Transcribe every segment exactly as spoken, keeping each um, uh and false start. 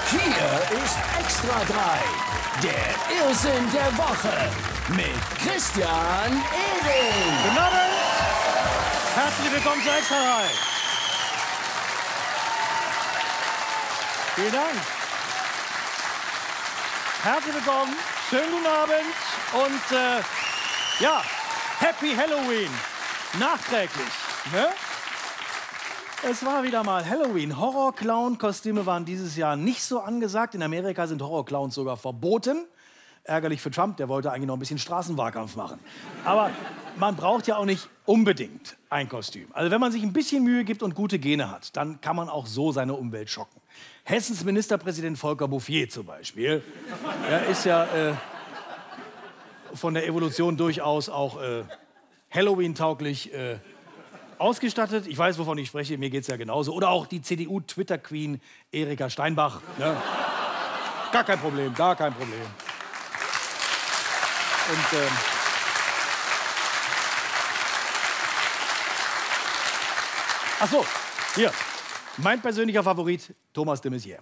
Hier ist Extra drei, der Irrsinn der Woche mit Christian Ehring. Guten Abend. Herzlich willkommen zu Extra drei. Vielen Dank. Herzlich willkommen, schönen guten Abend und äh, ja, Happy Halloween, nachträglich. Ne? Es war wieder mal Halloween. Horror-Clown-Kostüme waren dieses Jahr nicht so angesagt. In Amerika sind Horror-Clowns sogar verboten. Ärgerlich für Trump, der wollte eigentlich noch ein bisschen Straßenwahlkampf machen. Aber man braucht ja auch nicht unbedingt ein Kostüm. Also wenn man sich ein bisschen Mühe gibt und gute Gene hat, dann kann man auch so seine Umwelt schocken. Hessens Ministerpräsident Volker Bouffier zum Beispiel, er ist ja äh, von der Evolution durchaus auch äh, Halloween-tauglich äh, ausgestattet. Ich weiß, wovon ich spreche, mir geht es ja genauso. Oder auch die C D U-Twitter-Queen Erika Steinbach. Ne? Gar kein Problem, gar kein Problem. Und, ähm, ach so, hier, mein persönlicher Favorit, Thomas de Maizière.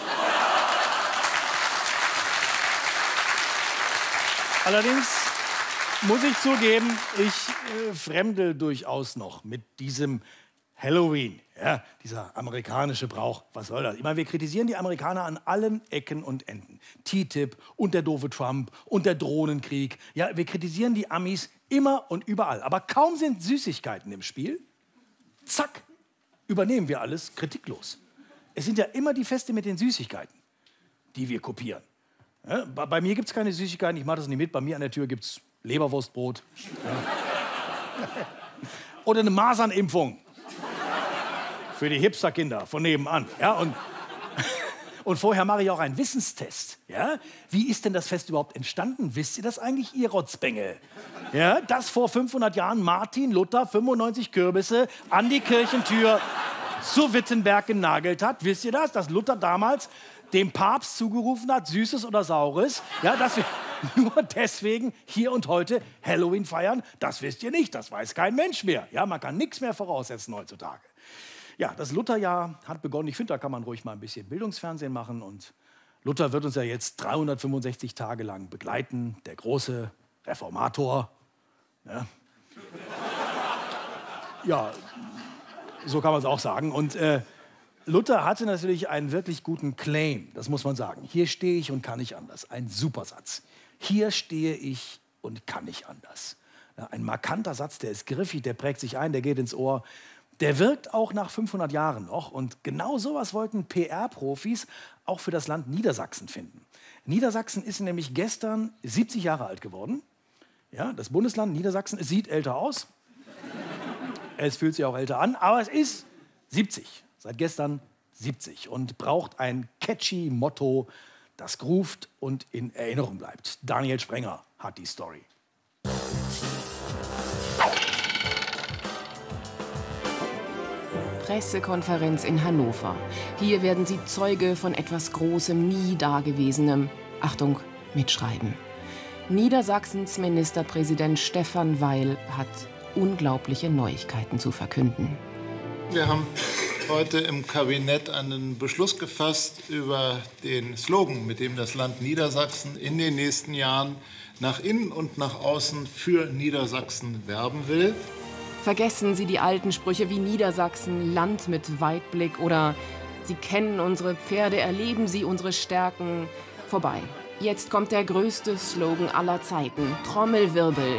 Allerdings muss ich zugeben, ich äh, fremdel durchaus noch mit diesem Halloween. Ja, dieser amerikanische Brauch, was soll das? Ich meine, wir kritisieren die Amerikaner an allen Ecken und Enden. T T I P und der doofe Trump und der Drohnenkrieg. Ja, wir kritisieren die Amis immer und überall. Aber kaum sind Süßigkeiten im Spiel, zack, übernehmen wir alles kritiklos. Es sind ja immer die Feste mit den Süßigkeiten, die wir kopieren. Ja, bei, bei mir gibt es keine Süßigkeiten, ich mache das nicht mit. Bei mir an der Tür gibt es Leberwurstbrot. Ja. Oder eine Masernimpfung. Für die Hipsterkinder von nebenan. Ja, und, und vorher mache ich auch einen Wissenstest. Ja? Wie ist denn das Fest überhaupt entstanden? Wisst ihr das eigentlich, ihr Rotzbengel? Ja, dass vor fünfhundert Jahren Martin Luther fünfundneunzig Kürbisse an die Kirchentür zu Wittenberg genagelt hat. Wisst ihr das? Dass Luther damals dem Papst zugerufen hat, Süßes oder Saures. Ja, dass wir nur deswegen hier und heute Halloween feiern, das wisst ihr nicht. Das weiß kein Mensch mehr. Ja, man kann nichts mehr voraussetzen heutzutage. Ja, das Lutherjahr hat begonnen. Ich finde, da kann man ruhig mal ein bisschen Bildungsfernsehen machen. Und Luther wird uns ja jetzt dreihundertfünfundsechzig Tage lang begleiten. Der große Reformator. Ja, ja, so kann man es auch sagen. Und äh, Luther hatte natürlich einen wirklich guten Claim, das muss man sagen. Hier stehe ich und kann nicht anders. Ein Supersatz. Hier stehe ich und kann nicht anders. Ja, ein markanter Satz, der ist griffig, der prägt sich ein, der geht ins Ohr. Der wirkt auch nach fünfhundert Jahren noch. Und genau sowas wollten P R-Profis auch für das Land Niedersachsen finden. Niedersachsen ist nämlich gestern siebzig Jahre alt geworden. Ja, das Bundesland Niedersachsen, es sieht älter aus. Es fühlt sich auch älter an, aber es ist siebzig. Seit gestern siebzig und braucht ein catchy Motto, das groovt und in Erinnerung bleibt. Daniel Sprenger hat die Story. Pressekonferenz in Hannover. Hier werden Sie Zeuge von etwas Großem, nie Dagewesenem. Achtung, mitschreiben. Niedersachsens Ministerpräsident Stefan Weil hat unglaubliche Neuigkeiten zu verkünden. Wir haben heute im Kabinett einen Beschluss gefasst über den Slogan, mit dem das Land Niedersachsen in den nächsten Jahren nach innen und nach außen für Niedersachsen werben will. Vergessen Sie die alten Sprüche wie Niedersachsen, Land mit Weitblick oder Sie kennen unsere Pferde, erleben Sie unsere Stärken. Vorbei. Jetzt kommt der größte Slogan aller Zeiten. Trommelwirbel.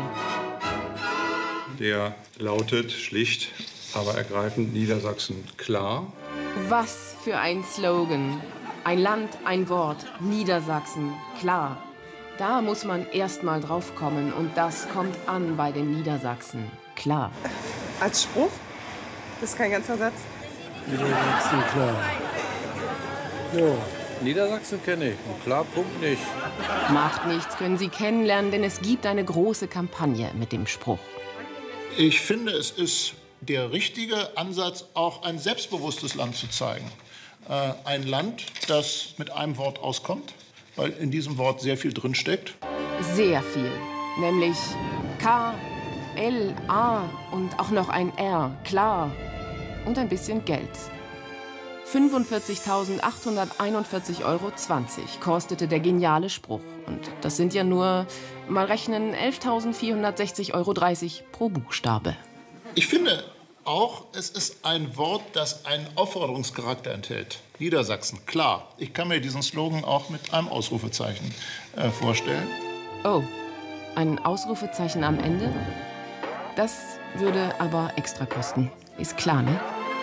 Der lautet schlicht, aber ergreifend Niedersachsen klar. Was für ein Slogan. Ein Land, ein Wort. Niedersachsen klar. Da muss man erst mal drauf kommen und das kommt an bei den Niedersachsen. Klar. Als Spruch? Das ist kein ganzer Satz. Niedersachsen, klar. Jo. Niedersachsen kenne ich, und klar, Punkt nicht. Macht nichts, können Sie kennenlernen, denn es gibt eine große Kampagne mit dem Spruch. Ich finde, es ist der richtige Ansatz, auch ein selbstbewusstes Land zu zeigen. Äh, ein Land, das mit einem Wort auskommt, weil in diesem Wort sehr viel drinsteckt. Sehr viel, nämlich K, L, A und auch noch ein R, klar. Und ein bisschen Geld. fünfundvierzigtausendachthunderteinundvierzig Euro zwanzig kostete der geniale Spruch. Und das sind ja nur, mal rechnen, elftausendvierhundertsechzig Euro dreißig pro Buchstabe. Ich finde auch, es ist ein Wort, das einen Aufforderungscharakter enthält. Niedersachsen, klar. Ich kann mir diesen Slogan auch mit einem Ausrufezeichen äh, vorstellen. Oh, ein Ausrufezeichen am Ende? Das würde aber extra kosten. Ist klar, ne?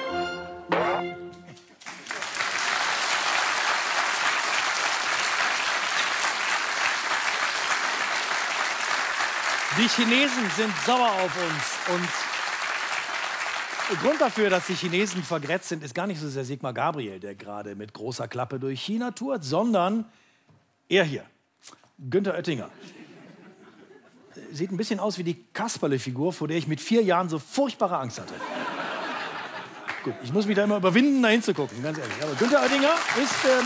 Die Chinesen sind sauer auf uns. Und der Grund dafür, dass die Chinesen vergrätzt sind, ist gar nicht so sehr Sigmar Gabriel, der gerade mit großer Klappe durch China tourt, sondern er hier, Günther Oettinger. Sieht ein bisschen aus wie die Kasperle-Figur, vor der ich mit vier Jahren so furchtbare Angst hatte. Gut, ich muss mich da immer überwinden, da hinzugucken, ganz ehrlich. Aber Günther Oettinger ist, ähm,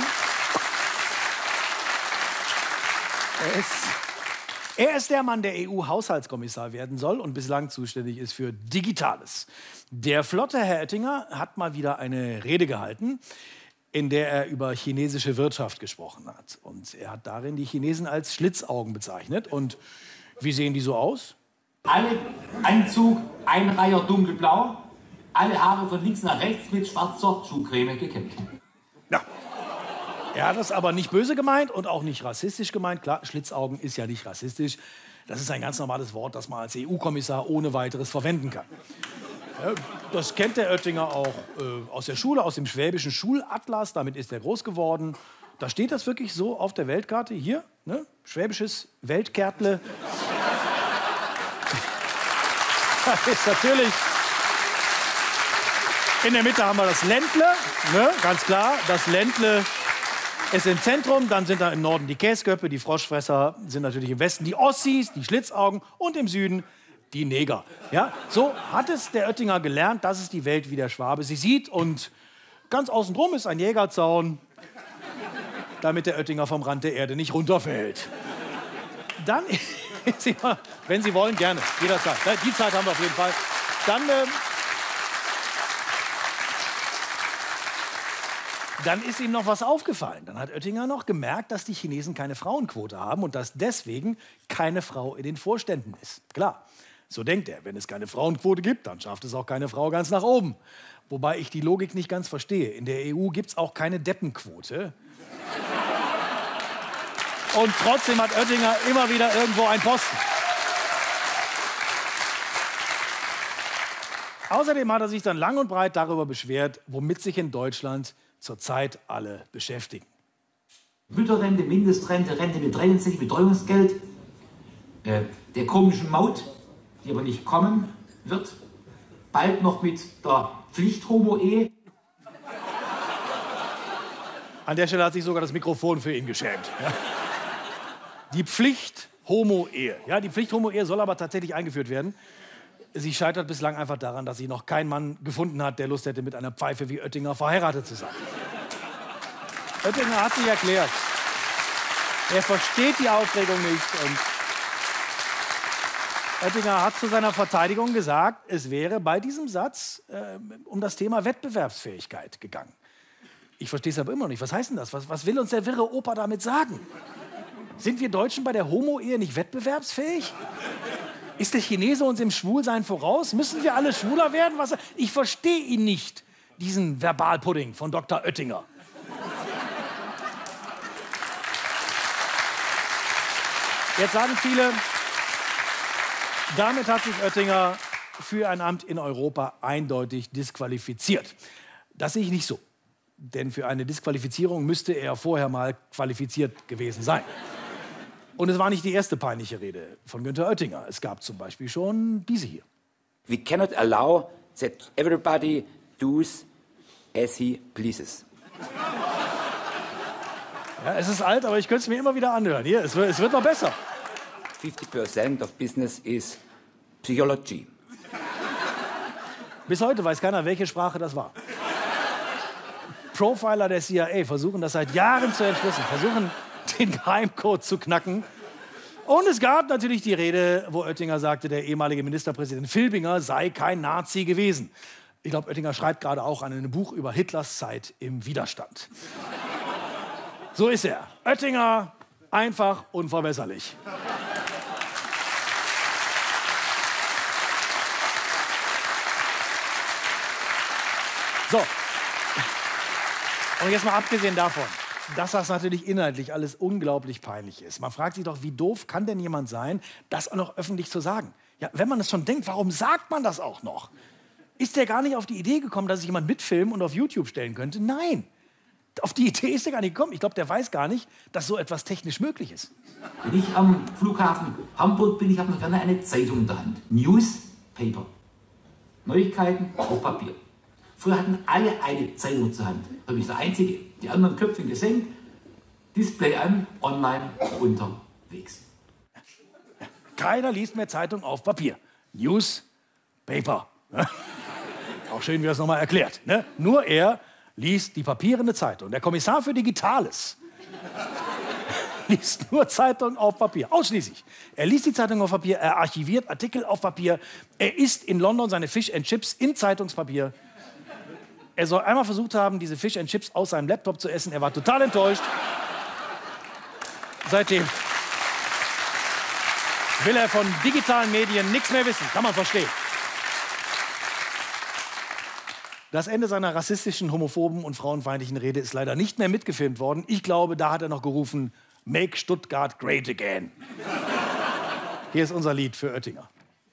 er ist... Er ist der Mann, der E U-Haushaltskommissar werden soll und bislang zuständig ist für Digitales. Der flotte Herr Oettinger hat mal wieder eine Rede gehalten, in der er über chinesische Wirtschaft gesprochen hat. Und er hat darin die Chinesen als Schlitzaugen bezeichnet. Und wie sehen die so aus? Alle Anzug, Einreiher dunkelblau, alle Haare von links nach rechts mit schwarzer Schuhcreme gekämmt. Ja. Er hat das aber nicht böse gemeint und auch nicht rassistisch gemeint. Klar, Schlitzaugen ist ja nicht rassistisch. Das ist ein ganz normales Wort, das man als E U-Kommissar ohne weiteres verwenden kann. Ja, das kennt der Oettinger auch äh, aus der Schule, aus dem schwäbischen Schulatlas. Damit ist er groß geworden. Da steht das wirklich so auf der Weltkarte. Hier, ne? Schwäbisches Weltkärtle. Das ist natürlich... In der Mitte haben wir das Ländle, ne? Ganz klar, das Ländle ist im Zentrum, dann sind da im Norden die Käsköppe, die Froschfresser sind natürlich im Westen die Ossis, die Schlitzaugen und im Süden die Neger. Ja, so hat es der Oettinger gelernt, das ist die Welt, wie der Schwabe sie sieht. Und ganz außen drum ist ein Jägerzaun, damit der Oettinger vom Rand der Erde nicht runterfällt. Dann, wenn Sie wollen, gerne, jederzeit. Die Zeit haben wir auf jeden Fall. Dann... Ähm, Dann ist ihm noch was aufgefallen. Dann hat Oettinger noch gemerkt, dass die Chinesen keine Frauenquote haben und dass deswegen keine Frau in den Vorständen ist. Klar, so denkt er. Wenn es keine Frauenquote gibt, dann schafft es auch keine Frau ganz nach oben. Wobei ich die Logik nicht ganz verstehe. In der E U gibt es auch keine Deppenquote. Und trotzdem hat Oettinger immer wieder irgendwo einen Posten. Außerdem hat er sich dann lang und breit darüber beschwert, womit sich in Deutschland zurzeit alle beschäftigen. Mütterrente, Mindestrente, Rente mit dreiundsechzig, Betreuungsgeld, äh, der komischen Maut, die aber nicht kommen wird, bald noch mit der Pflicht-Homo-Ehe. An der Stelle hat sich sogar das Mikrofon für ihn geschämt. Ja. Die Pflicht-Homo-Ehe. Ja, die Pflicht-Homo-Ehe soll aber tatsächlich eingeführt werden. Sie scheitert bislang einfach daran, dass sie noch keinen Mann gefunden hat, der Lust hätte, mit einer Pfeife wie Oettinger verheiratet zu sein. Oettinger hat sich erklärt. Er versteht die Aufregung nicht. Und Oettinger hat zu seiner Verteidigung gesagt, es wäre bei diesem Satz äh, um das Thema Wettbewerbsfähigkeit gegangen. Ich verstehe es aber immer noch nicht. Was heißt denn das? Was, was will uns der wirre Opa damit sagen? Sind wir Deutschen bei der Homo-Ehe nicht wettbewerbsfähig? Ist der Chinese uns im Schwulsein voraus? Müssen wir alle schwuler werden? Was? Ich verstehe ihn nicht, diesen Verbalpudding von Doktor Oettinger. Jetzt sagen viele, damit hat sich Oettinger für ein Amt in Europa eindeutig disqualifiziert. Das sehe ich nicht so. Denn für eine Disqualifizierung müsste er vorher mal qualifiziert gewesen sein. Und es war nicht die erste peinliche Rede von Günther Oettinger. Es gab zum Beispiel schon diese hier. We cannot allow that everybody does as he pleases. Ja, es ist alt, aber ich könnte es mir immer wieder anhören. Hier, es wird, es wird noch besser. fifty percent of business is psychology. Bis heute weiß keiner, welche Sprache das war. Profiler der C I A versuchen das seit Jahren zu entschlüsseln, versuchen den Geheimcode zu knacken. Und es gab natürlich die Rede, wo Oettinger sagte, der ehemalige Ministerpräsident Filbinger sei kein Nazi gewesen. Ich glaube, Oettinger schreibt gerade auch an einem Buch über Hitlers Zeit im Widerstand. So ist er. Oettinger, einfach unverbesserlich. So. Und jetzt mal abgesehen davon, dass das natürlich inhaltlich alles unglaublich peinlich ist. Man fragt sich doch, wie doof kann denn jemand sein, das auch noch öffentlich zu sagen? Ja, wenn man es schon denkt, warum sagt man das auch noch? Ist der gar nicht auf die Idee gekommen, dass sich jemand mitfilmen und auf YouTube stellen könnte? Nein. Auf die Idee ist er gar nicht gekommen. Ich glaube, der weiß gar nicht, dass so etwas technisch möglich ist. Wenn ich am Flughafen Hamburg bin, ich habe noch gerne eine Zeitung in der Hand. Newspaper. Neuigkeiten auf Papier. Früher hatten alle eine Zeitung zur Hand. Da bin ich der Einzige. Die anderen Köpfchen gesenkt, Display an, online, unterwegs. Keiner liest mehr Zeitung auf Papier. Newspaper. Auch schön, wie er es nochmal erklärt. Ne? Nur er liest die papierende Zeitung. Der Kommissar für Digitales liest nur Zeitung auf Papier. Ausschließlich. Er liest die Zeitung auf Papier, er archiviert Artikel auf Papier. Er isst in London seine Fish and Chips in Zeitungspapier. Er soll einmal versucht haben, diese Fish and Chips aus seinem Laptop zu essen. Er war total enttäuscht. Seitdem will er von digitalen Medien nichts mehr wissen. Kann man verstehen. Das Ende seiner rassistischen, homophoben und frauenfeindlichen Rede ist leider nicht mehr mitgefilmt worden. Ich glaube, da hat er noch gerufen, Make Stuttgart great again. Hier ist unser Lied für Oettinger.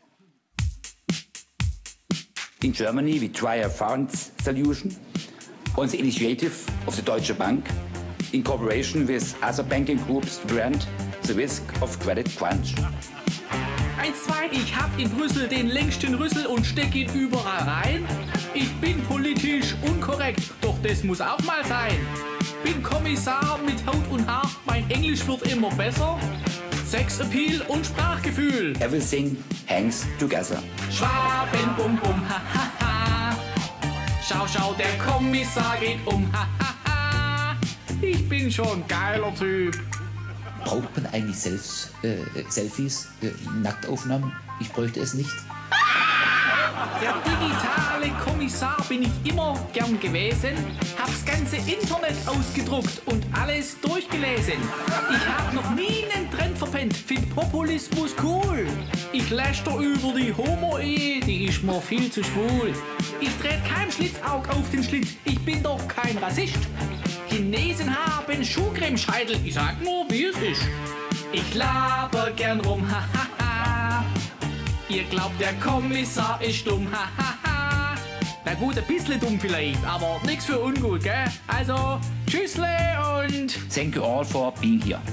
In Germany, we try a funds solution on the initiative of the Deutsche Bank in cooperation with other banking groups to prevent the risk of credit crunch. Eins, zwei, ich hab in Brüssel den längsten Rüssel und steck ihn überall rein. Ich bin politisch unkorrekt, doch das muss auch mal sein. Bin Kommissar mit Haut und Haar, mein Englisch wird immer besser. Sexappeal und Sprachgefühl. Everything hangs together. Schwaben, bum, bum, ha, ha, ha. Schau, schau, der Kommissar geht um, ha, ha, ha. Ich bin schon geiler Typ. Braucht man eigentlich selbst äh, Selfies, äh, Nacktaufnahmen? Ich bräuchte es nicht. Der digitale Kommissar bin ich immer gern gewesen, hab's ganze Internet ausgedruckt und alles durchgelesen. Ich hab noch nie einen Trend verpennt, find Populismus cool. Ich läster über die Homo-Ehe, die ist mir viel zu schwul. Ich dreh kein Schlitzaug auf den Schlitz, ich bin doch kein Rassist. Chinesen haben Schuhcremescheitel, ich sag nur, wie es ist. Ich laber gern rum, ha ha ha. Ihr glaubt, der Kommissar ist dumm, ha ha ha. Na gut, ein bisschen dumm vielleicht, aber nix für ungut, gell? Also, tschüssle und... Thank you all for being here.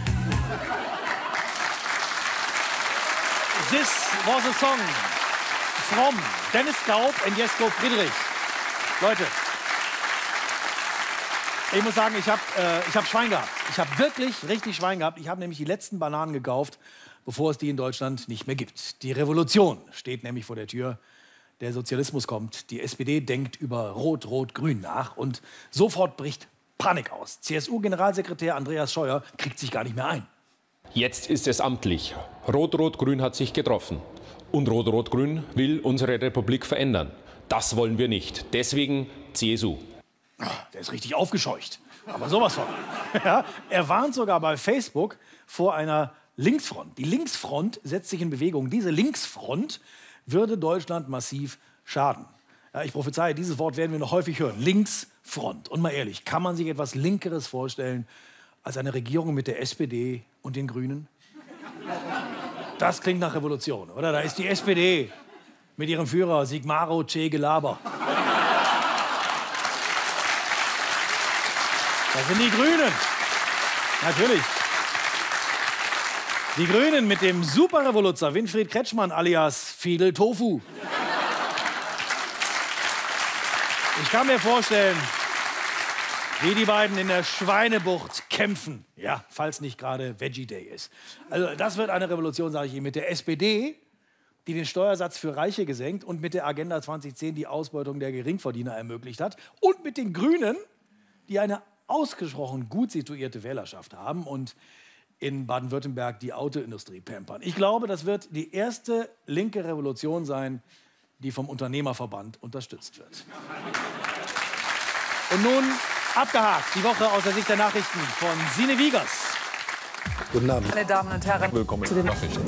This was a song from Dennis Gaub und Jesko Friedrich. Leute, ich muss sagen, ich habe äh, ich hab Schwein gehabt. Ich habe wirklich richtig Schwein gehabt. Ich habe nämlich die letzten Bananen gekauft, bevor es die in Deutschland nicht mehr gibt. Die Revolution steht nämlich vor der Tür. Der Sozialismus kommt. Die S P D denkt über Rot-Rot-Grün nach. Und sofort bricht Panik aus. C S U-Generalsekretär Andreas Scheuer kriegt sich gar nicht mehr ein. Jetzt ist es amtlich. Rot-Rot-Grün hat sich getroffen. Und Rot-Rot-Grün will unsere Republik verändern. Das wollen wir nicht. Deswegen C S U. Der ist richtig aufgescheucht. Aber sowas von. Ja, er warnt sogar bei Facebook vor einer Linksfront. Die Linksfront setzt sich in Bewegung. Diese Linksfront würde Deutschland massiv schaden. Ja, ich prophezeie, dieses Wort werden wir noch häufig hören. Linksfront. Und mal ehrlich, kann man sich etwas Linkeres vorstellen als eine Regierung mit der S P D und den Grünen? Das klingt nach Revolution, oder? Da ist die S P D mit ihrem Führer Sigmaro Che Gelaber. Das sind die Grünen. Natürlich. Die Grünen mit dem Superrevoluzzer Winfried Kretschmann alias Fidel Tofu. Ich kann mir vorstellen, wie die beiden in der Schweinebucht kämpfen. Ja, falls nicht gerade Veggie Day ist. Also das wird eine Revolution, sage ich Ihnen, mit der S P D, die den Steuersatz für Reiche gesenkt und mit der Agenda zwanzig zehn die Ausbeutung der Geringverdiener ermöglicht hat. Und mit den Grünen, die eine ausgesprochen gut situierte Wählerschaft haben und in Baden-Württemberg die Autoindustrie pampern. Ich glaube, das wird die erste linke Revolution sein, die vom Unternehmerverband unterstützt wird. Und nun abgehakt, die Woche aus der Sicht der Nachrichten von Sine Wiegers. Guten Abend. Meine Damen und Herren, willkommen zu den Nachrichten.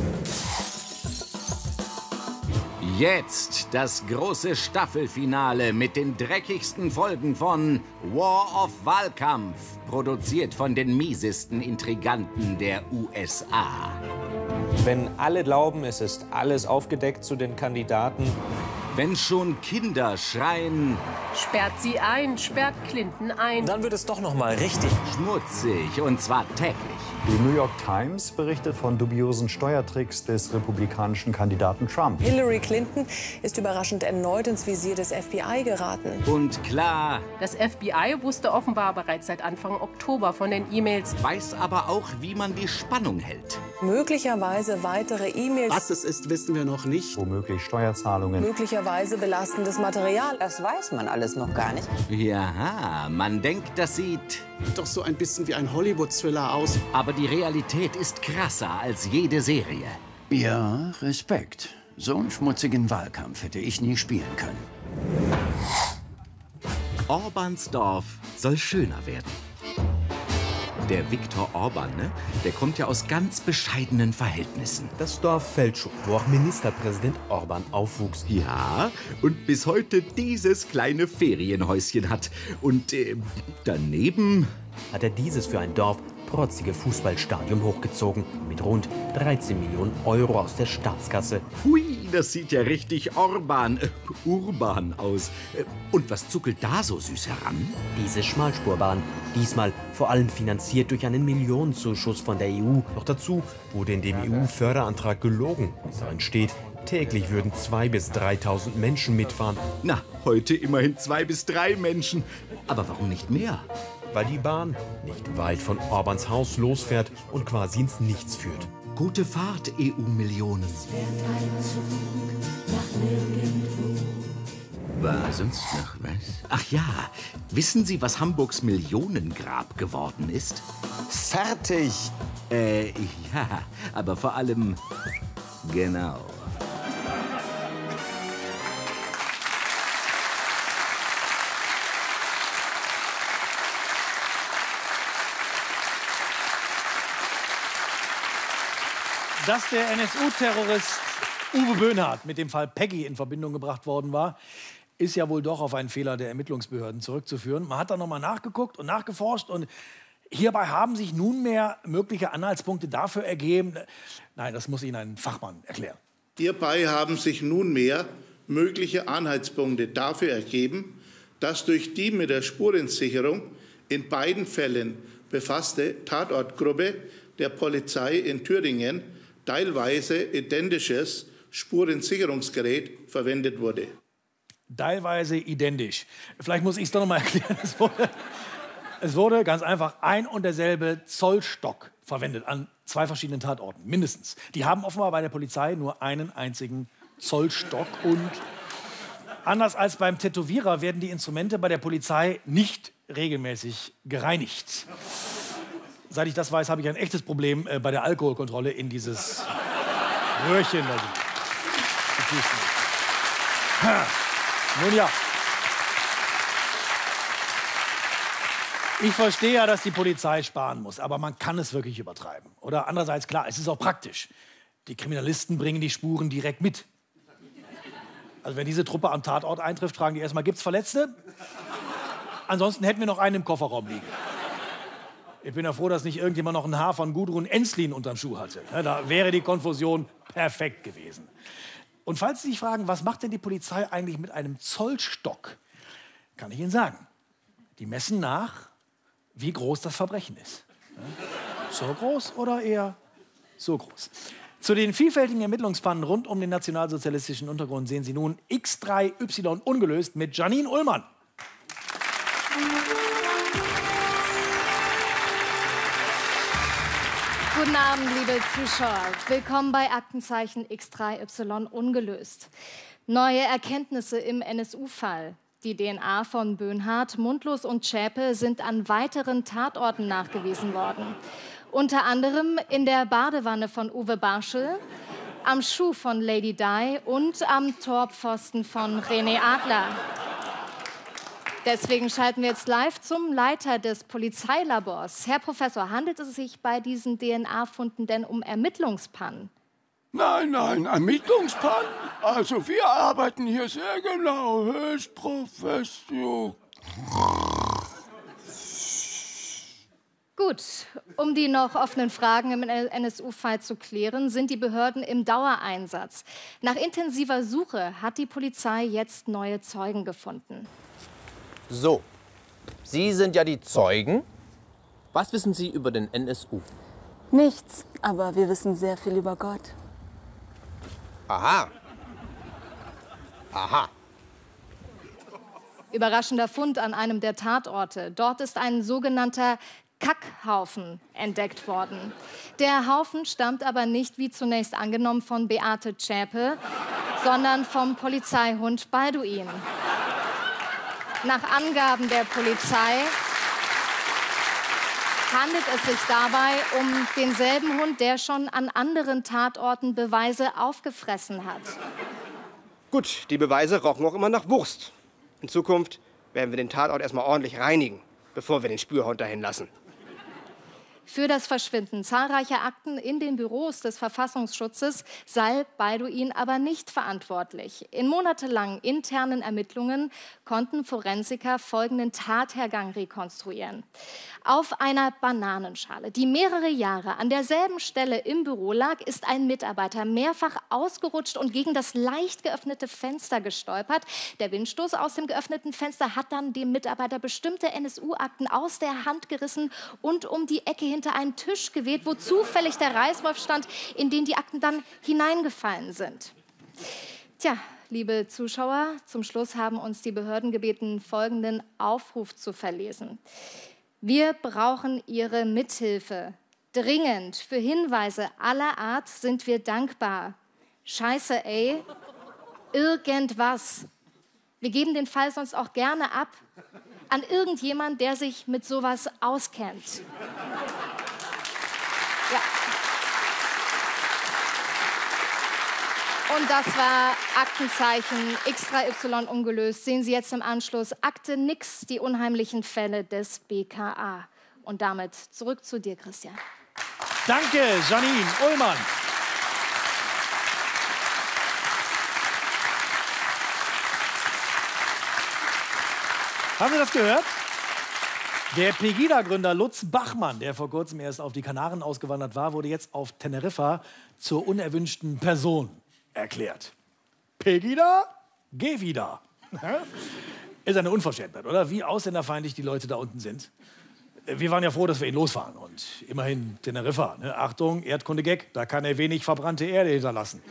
Jetzt das große Staffelfinale mit den dreckigsten Folgen von War of Wahlkampf, produziert von den miesesten Intriganten der U S A. Wenn alle glauben, es ist alles aufgedeckt zu den Kandidaten. Wenn schon Kinder schreien, sperrt sie ein, sperrt Clinton ein. Dann wird es doch noch mal richtig schmutzig, und zwar täglich. Die New York Times berichtet von dubiosen Steuertricks des republikanischen Kandidaten Trump. Hillary Clinton ist überraschend erneut ins Visier des F B I geraten. Und klar, das F B I wusste offenbar bereits seit Anfang Oktober von den E-Mails. Weiß aber auch, wie man die Spannung hält. Möglicherweise weitere E-Mails. Was es ist, wissen wir noch nicht. Womöglich Steuerzahlungen. Möglicherweise belastendes Material. Das weiß man alles noch gar nicht. Ja, man denkt, das sieht doch so ein bisschen wie ein Hollywood-Thriller aus. Aber die Realität ist krasser als jede Serie. Ja, Respekt. So einen schmutzigen Wahlkampf hätte ich nie spielen können. Orbans Dorf soll schöner werden. Der Viktor Orban, ne? Der kommt ja aus ganz bescheidenen Verhältnissen. Das Dorf Feldschuh, wo auch Ministerpräsident Orban aufwuchs. Ja, und bis heute dieses kleine Ferienhäuschen hat. Und äh, daneben hat er dieses für ein Dorf protzige Fußballstadion hochgezogen. Mit rund dreizehn Millionen Euro aus der Staatskasse. Hui, das sieht ja richtig Orban, äh, urban aus. Äh, und was zuckelt da so süß heran? Diese Schmalspurbahn, diesmal vor allem finanziert durch einen Millionenzuschuss von der E U. Noch dazu wurde in dem E U-Förderantrag gelogen. Darin steht, täglich würden zweitausend bis dreitausend Menschen mitfahren. Na, heute immerhin zwei bis drei Menschen. Aber warum nicht mehr? Weil die Bahn nicht weit von Orbans Haus losfährt und quasi ins Nichts führt. Gute Fahrt, E U-Millionen. War sonst noch was? Ach ja, wissen Sie, was Hamburgs Millionengrab geworden ist? Fertig! Äh, ja, aber vor allem genau. Dass der N S U-Terrorist Uwe Böhnhardt mit dem Fall Peggy in Verbindung gebracht worden war, ist ja wohl doch auf einen Fehler der Ermittlungsbehörden zurückzuführen. Man hat da noch mal nachgeguckt und nachgeforscht und hierbei haben sich nunmehr mögliche Anhaltspunkte dafür ergeben. Nein, das muss Ihnen ein Fachmann erklären. Hierbei haben sich nunmehr mögliche Anhaltspunkte dafür ergeben, dass durch die mit der Spurensicherung in beiden Fällen befasste Tatortgruppe der Polizei in Thüringen teilweise identisches Spurensicherungsgerät verwendet wurde. Teilweise identisch. Vielleicht muss ich es doch noch mal erklären. Es wurde, es wurde ganz einfach ein und derselbe Zollstock verwendet an zwei verschiedenen Tatorten, mindestens. Die haben offenbar bei der Polizei nur einen einzigen Zollstock. Und anders als beim Tätowierer werden die Instrumente bei der Polizei nicht regelmäßig gereinigt. Seit ich das weiß, habe ich ein echtes Problem äh, bei der Alkoholkontrolle in dieses Röhrchen. Ha. Nun ja. Ich verstehe ja, dass die Polizei sparen muss, aber man kann es wirklich übertreiben. Oder andererseits, klar, es ist auch praktisch. Die Kriminalisten bringen die Spuren direkt mit. Also wenn diese Truppe am Tatort eintrifft, fragen die erstmal, gibt's Verletzte? Ansonsten hätten wir noch einen im Kofferraum liegen. Ich bin ja froh, dass nicht irgendjemand noch ein Haar von Gudrun Ensslin unterm Schuh hatte. Da wäre die Konfusion perfekt gewesen. Und falls Sie sich fragen, was macht denn die Polizei eigentlich mit einem Zollstock, kann ich Ihnen sagen. Die messen nach, wie groß das Verbrechen ist. So groß oder eher so groß. Zu den vielfältigen Ermittlungspannen rund um den nationalsozialistischen Untergrund sehen Sie nun X drei Y ungelöst mit Janine Ullmann. Guten Abend, liebe Zuschauer. Willkommen bei Aktenzeichen X drei Y ungelöst. Neue Erkenntnisse im N S U-Fall. Die D N A von Böhnhardt, Mundlos und Zschäpe sind an weiteren Tatorten nachgewiesen worden. Unter anderem in der Badewanne von Uwe Barschel, am Schuh von Lady Di und am Torpfosten von René Adler. Deswegen schalten wir jetzt live zum Leiter des Polizeilabors. Herr Professor, handelt es sich bei diesen D N A-Funden denn um Ermittlungspannen? Nein, nein, Ermittlungspannen? Also wir arbeiten hier sehr genau, höchst professionell. Gut, um die noch offenen Fragen im N S U-Fall zu klären, sind die Behörden im Dauereinsatz. Nach intensiver Suche hat die Polizei jetzt neue Zeugen gefunden. So, Sie sind ja die Zeugen. Was wissen Sie über den N S U? Nichts, aber wir wissen sehr viel über Gott. Aha. Aha. Überraschender Fund an einem der Tatorte. Dort ist ein sogenannter Kackhaufen entdeckt worden. Der Haufen stammt aber nicht, wie zunächst angenommen, von Beate Zschäpe, sondern vom Polizeihund Balduin. Nach Angaben der Polizei handelt es sich dabei um denselben Hund, der schon an anderen Tatorten Beweise aufgefressen hat. Gut, die Beweise rochen auch immer nach Wurst. In Zukunft werden wir den Tatort erstmal ordentlich reinigen, bevor wir den Spürhund dahin lassen. Für das Verschwinden zahlreicher Akten in den Büros des Verfassungsschutzes sei Balduin aber nicht verantwortlich. In monatelangen internen Ermittlungen konnten Forensiker folgenden Tathergang rekonstruieren. Auf einer Bananenschale, die mehrere Jahre an derselben Stelle im Büro lag, ist ein Mitarbeiter mehrfach ausgerutscht und gegen das leicht geöffnete Fenster gestolpert. Der Windstoß aus dem geöffneten Fenster hat dann dem Mitarbeiter bestimmte N S U-Akten aus der Hand gerissen und um die Ecke hinter einen Tisch geweht, wo zufällig der Reißwolf stand, in den die Akten dann hineingefallen sind. Tja, liebe Zuschauer, zum Schluss haben uns die Behörden gebeten, folgenden Aufruf zu verlesen. Wir brauchen Ihre Mithilfe. Dringend. Für Hinweise aller Art sind wir dankbar. Scheiße, ey. Irgendwas. Wir geben den Fall sonst auch gerne ab an irgendjemand, der sich mit sowas auskennt. Ja. Und das war Aktenzeichen Extra Y ungelöst. Sehen Sie jetzt im Anschluss Akte Nix, die unheimlichen Fälle des B K A. Und damit zurück zu dir, Christian. Danke, Janine Ullmann. Haben Sie das gehört? Der Pegida-Gründer Lutz Bachmann, der vor kurzem erst auf die Kanaren ausgewandert war, wurde jetzt auf Teneriffa zur unerwünschten Person erklärt. Pegida, geh wieder. Ist eine Unverschämtheit, oder? Wie ausländerfeindlich die Leute da unten sind. Wir waren ja froh, dass wir ihn losfahren. Und immerhin Teneriffa. Ne? Achtung, Erdkunde-Gag, da kann er wenig verbrannte Erde hinterlassen.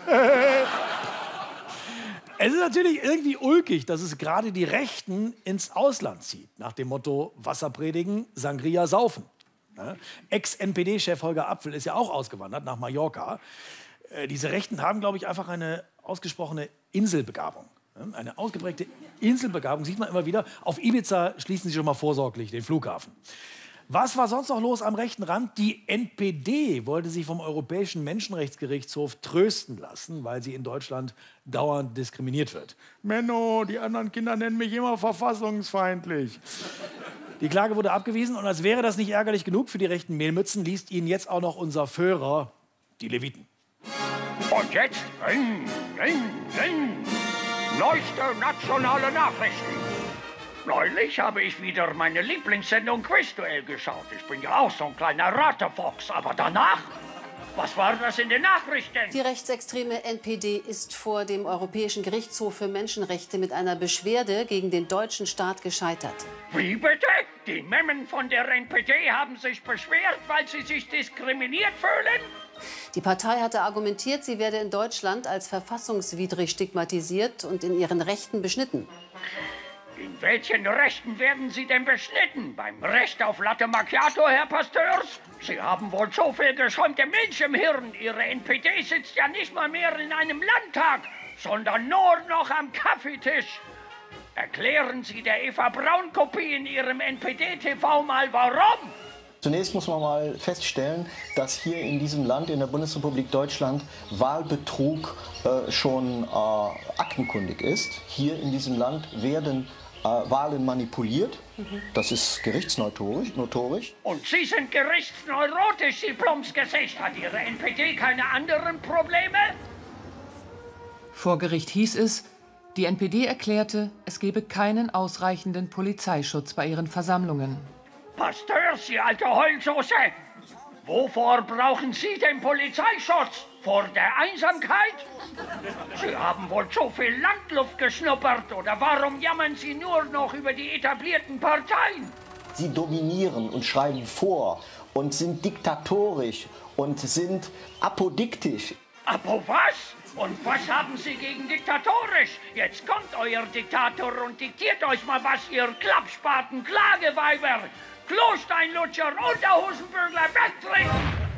Es ist natürlich irgendwie ulkig, dass es gerade die Rechten ins Ausland zieht. Nach dem Motto Wasser predigen, Sangria saufen. Ne? Ex-N P D-Chef Holger Apfel ist ja auch ausgewandert nach Mallorca. Äh, diese Rechten haben, glaube ich, einfach eine ausgesprochene Inselbegabung. Ne? Eine ausgeprägte Inselbegabung sieht man immer wieder. Auf Ibiza schließen sie schon mal vorsorglich den Flughafen. Was war sonst noch los am rechten Rand? Die N P D wollte sich vom Europäischen Menschenrechtsgerichtshof trösten lassen, weil sie in Deutschland dauernd diskriminiert wird. Menno, die anderen Kinder nennen mich immer verfassungsfeindlich. Die Klage wurde abgewiesen und als wäre das nicht ärgerlich genug für die rechten Mehlmützen, liest Ihnen jetzt auch noch unser Führer, die Leviten. Und jetzt ring, ring, ring. Neueste nationale Nachrichten. Neulich habe ich wieder meine Lieblingssendung Quizduell geschaut. Ich bin ja auch so ein kleiner Ratefox. Aber danach? Was war das in den Nachrichten? Die rechtsextreme N P D ist vor dem Europäischen Gerichtshof für Menschenrechte mit einer Beschwerde gegen den deutschen Staat gescheitert. Wie bitte? Die Memmen von der N P D haben sich beschwert, weil sie sich diskriminiert fühlen? Die Partei hatte argumentiert, sie werde in Deutschland als verfassungswidrig stigmatisiert und in ihren Rechten beschnitten. In welchen Rechten werden Sie denn beschnitten? Beim Recht auf Latte Macchiato, Herr Pasteurs? Sie haben wohl so viel geschäumte Milch im Hirn. Ihre N P D sitzt ja nicht mal mehr in einem Landtag, sondern nur noch am Kaffeetisch. Erklären Sie der Eva Braun-Kopie in Ihrem N P D-T V mal, warum? Zunächst muss man mal feststellen, dass hier in diesem Land, in der Bundesrepublik Deutschland, Wahlbetrug äh, schon äh, aktenkundig ist. Hier in diesem Land werden äh, Wahlen manipuliert. Mhm. Das ist gerichtsnotorisch. Notorisch. Und Sie sind gerichtsneurotisch, Sie Plumpsgesicht. Hat Ihre N P D keine anderen Probleme? Vor Gericht hieß es, die N P D erklärte, es gebe keinen ausreichenden Polizeischutz bei ihren Versammlungen. Pasteurs, Sie alte Heulsoße! Wovor brauchen Sie den Polizeischutz? Vor der Einsamkeit? Sie haben wohl zu viel Landluft geschnuppert, oder warum jammern Sie nur noch über die etablierten Parteien? Sie dominieren und schreiben vor und sind diktatorisch und sind apodiktisch. Apo was? Und was haben Sie gegen diktatorisch? Jetzt kommt euer Diktator und diktiert euch mal was, ihr Klappspaten, Klageweiber, Klosteinlutscher, Unterhosenbügler, wegtreten!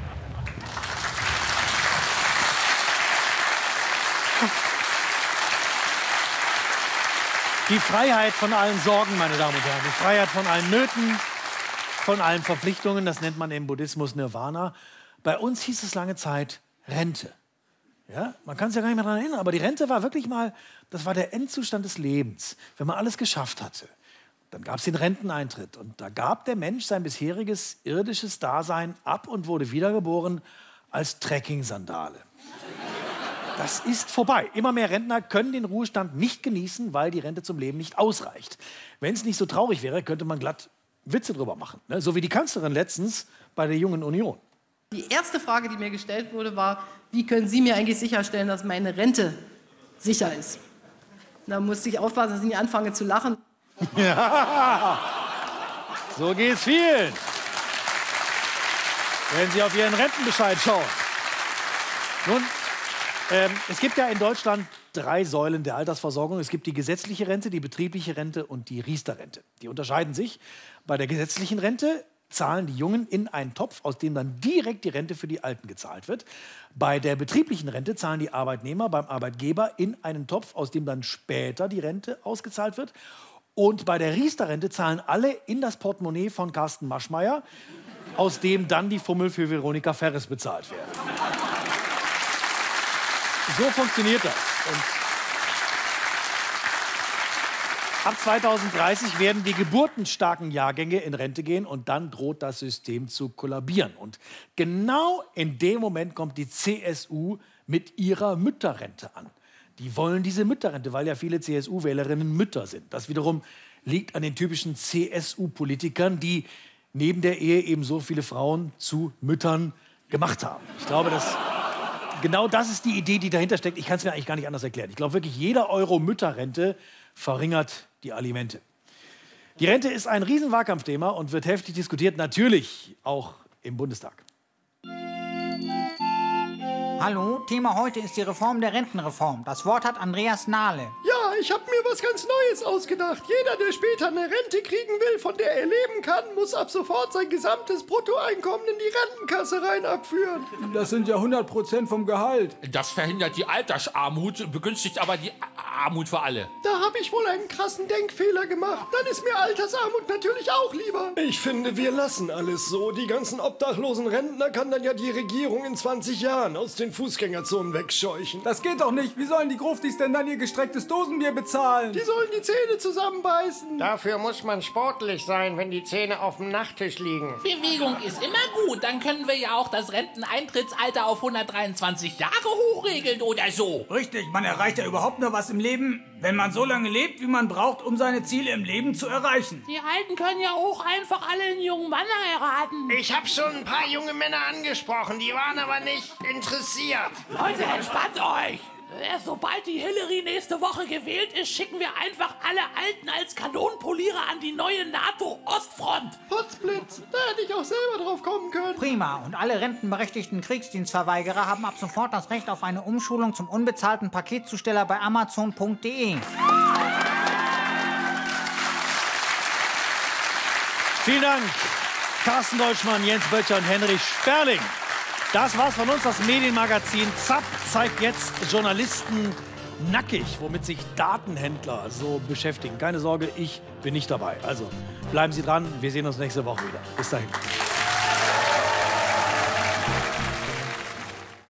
Die Freiheit von allen Sorgen, meine Damen und Herren, die Freiheit von allen Nöten, von allen Verpflichtungen, das nennt man im Buddhismus Nirvana. Bei uns hieß es lange Zeit Rente. Ja, man kann sich ja gar nicht mehr daran erinnern, aber die Rente war wirklich mal, das war der Endzustand des Lebens, wenn man alles geschafft hatte. Dann gab es den Renteneintritt und da gab der Mensch sein bisheriges irdisches Dasein ab und wurde wiedergeboren als Trekking-Sandale. Das ist vorbei. Immer mehr Rentner können den Ruhestand nicht genießen, weil die Rente zum Leben nicht ausreicht. Wenn es nicht so traurig wäre, könnte man glatt Witze drüber machen. Ne? So wie die Kanzlerin letztens bei der Jungen Union. Die erste Frage, die mir gestellt wurde, war, wie können Sie mir eigentlich sicherstellen, dass meine Rente sicher ist? Da musste ich aufpassen, dass ich nicht anfange zu lachen. Ja, so geht es vielen, wenn Sie auf Ihren Rentenbescheid schauen. Nun, ähm, es gibt ja in Deutschland drei Säulen der Altersversorgung. Es gibt die gesetzliche Rente, die betriebliche Rente und die Riester-Rente. Die unterscheiden sich. Bei der gesetzlichen Rente zahlen die Jungen in einen Topf, aus dem dann direkt die Rente für die Alten gezahlt wird. Bei der betrieblichen Rente zahlen die Arbeitnehmer beim Arbeitgeber in einen Topf, aus dem dann später die Rente ausgezahlt wird. Und bei der Riester-Rente zahlen alle in das Portemonnaie von Carsten Maschmeyer, aus dem dann die Fummel für Veronika Ferres bezahlt werden. So funktioniert das. Und ab zweitausenddreißig werden die geburtenstarken Jahrgänge in Rente gehen und dann droht das System zu kollabieren. Und genau in dem Moment kommt die C S U mit ihrer Mütterrente an. Die wollen diese Mütterrente, weil ja viele C S U-Wählerinnen Mütter sind. Das wiederum liegt an den typischen C S U-Politikern, die neben der Ehe eben so viele Frauen zu Müttern gemacht haben. Ich glaube, dass genau das ist die Idee, die dahinter steckt. Ich kann es mir eigentlich gar nicht anders erklären. Ich glaube wirklich, jeder Euro Mütterrente verringert die Alimente. Die Rente ist ein Riesenwahlkampfthema und wird heftig diskutiert, natürlich auch im Bundestag. Hallo, Thema heute ist die Reform der Rentenreform. Das Wort hat Andreas Nahle. Ja, ich habe mir was ganz Neues ausgedacht. Jeder, der später eine Rente kriegen will, von der er leben kann, muss ab sofort sein gesamtes Bruttoeinkommen in die Rentenkasse rein abführen. Das sind ja hundert Prozent vom Gehalt. Das verhindert die Altersarmut, begünstigt aber die Armut für alle. Da habe ich wohl einen krassen Denkfehler gemacht. Dann ist mir Altersarmut natürlich auch lieber. Ich finde, wir lassen alles so. Die ganzen obdachlosen Rentner kann dann ja die Regierung in zwanzig Jahren aus den Fußgängerzonen wegscheuchen. Das geht doch nicht. Wie sollen die Gruftis denn dann ihr gestrecktes Dosenbier bezahlen? Die sollen die Zähne zusammenbeißen. Dafür muss man sportlich sein, wenn die Zähne auf dem Nachttisch liegen. Bewegung ist immer gut. Dann können wir ja auch das Renteneintrittsalter auf hundertdreiundzwanzig Jahre hochregeln oder so. Richtig, man erreicht ja überhaupt nur was im Leben, wenn man so lange lebt, wie man braucht, um seine Ziele im Leben zu erreichen. Die Alten können ja auch einfach alle einen jungen Mann heiraten. Ich habe schon ein paar junge Männer angesprochen, die waren aber nicht interessiert. Leute, entspannt euch! Erst sobald die Hillary nächste Woche gewählt ist, schicken wir einfach alle Alten als Kanonenpolierer an die neue NATO-Ostfront. Potzblitz, da hätte ich auch selber drauf kommen können. Prima. Und alle rentenberechtigten Kriegsdienstverweigerer haben ab sofort das Recht auf eine Umschulung zum unbezahlten Paketzusteller bei amazon punkt de. Vielen Dank, Carsten Deutschmann, Jens Böttcher und Henry Sperling. Das war's von uns, das Medienmagazin Zapp zeigt jetzt Journalisten nackig, womit sich Datenhändler so beschäftigen. Keine Sorge, ich bin nicht dabei. Also bleiben Sie dran, wir sehen uns nächste Woche wieder. Bis dahin.